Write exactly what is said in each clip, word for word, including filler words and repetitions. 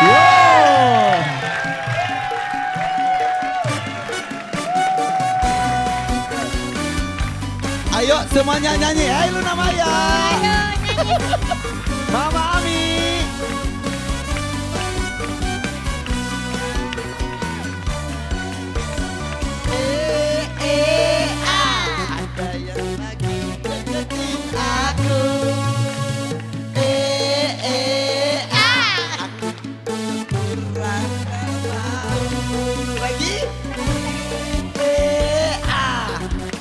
Wow. Ayo semuanya nyanyi. Hai Luna Maya. Ayo nyanyi. Mama Ami. Eh, eh, ah. Ada yang lagi deketin aku. Eh, eh, ah. Aku kurang mau. Lagi. Eh, ah.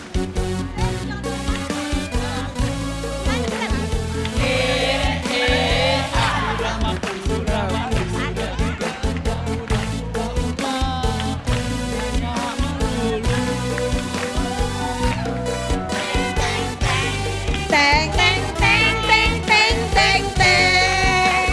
Teng, teng, teng, teng, teng, teng, teng.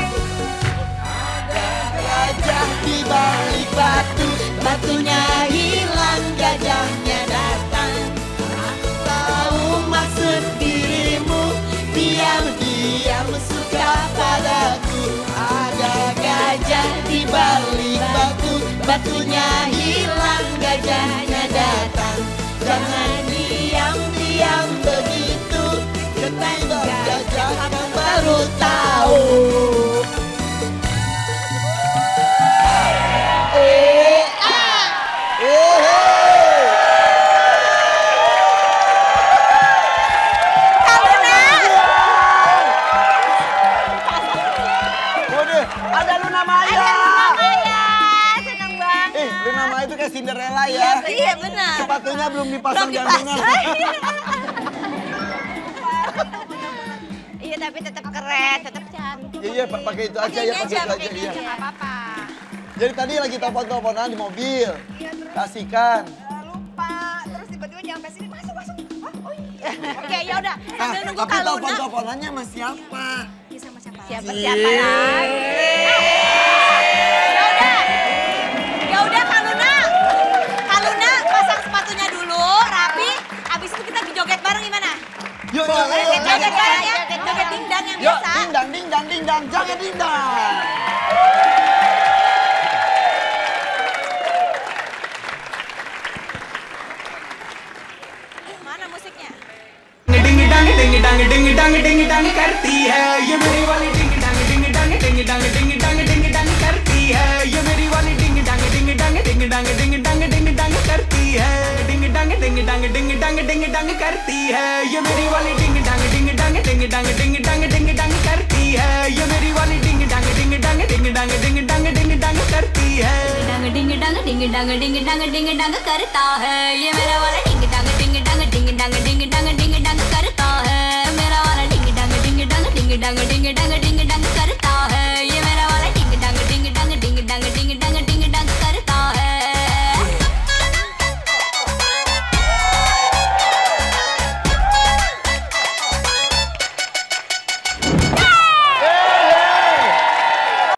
Gajah di balik batu, batunya hilang, gajahnya datang. Aku tahu maksud dirimu, diam-diam suka padaku. Ada gajah di balik batu, batunya hilang, gajahnya datang. Jangan diam-diam begitu, ketimbang gajah kan baru tahu. Eh, ah. Eh, Waduh, ada Luna Maya. Maya, senang banget. Eh, Luna Maya itu kayak Cinderella ya. Iya, iya benar. Sepatunya belum dipasang Belum gantungan. Iya, tapi tetap keren, tetap cantik. Iya, iya, pa- pakai itu aja ya, pakai itu aja. Pakai ini Iya. aja, nggak apa-apa. Jadi tadi lagi telepon-teleponan di mobil. Kasihkan. Lupa, terus tiba-tiba nyampe sini, masuk, masuk. Hah? Oh iya. Oke, ya udah. Nah, Sambil nunggu tapi Kak Luna. telepon-teleponannya sama siapa? Iya sama siapa? Siapa Cie. siapa lagi? Ya udah. Ya udah Kak Luna. Kak Luna pasang sepatunya dulu, rapi. Abis itu kita joget bareng gimana? Yuk, yuk, Boleh, yuk, joget yuk. bareng ya. Joget dingdang yang Yuk, biasa. dingdang, dingdang, dingdang, jangan dingdang. Mana musiknya? डिंग डांग डिंग डांग डिंग डांग डिंग डांग करती है ये मेरी वाली डिंग डांग डिंग डांग डिंग डांग डिंग डांग डिंग डांग करती है ये मेरी वाली डिंग डांग डिंग डांग डिंग डांग डिंग डांग डिंग डांग करती है डिंग डांग डिंग डांग डिंग डांग डिंग डांग करती है ये मेरी वाली डिंग डांग डिंग डांग डिंग डांग डिंग डांग डिंग डांग करती है ये मेरी वाली डिंग डांग डिंग डांग डिंग डांग डिंग डांग डिंग डांग करती है डिंग डांग डिंग डांग डिंग डांग डिंग डांग करता है ये मेरा वाला